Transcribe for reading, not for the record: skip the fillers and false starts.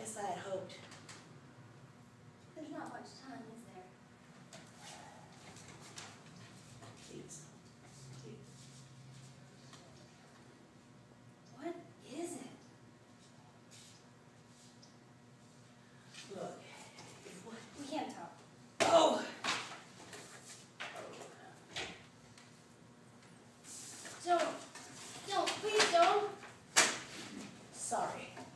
Guess I had hoped. There's not much time, is there? Please. Please. What is it? Look, if what? We can't talk. Oh! Don't, please don't. Sorry.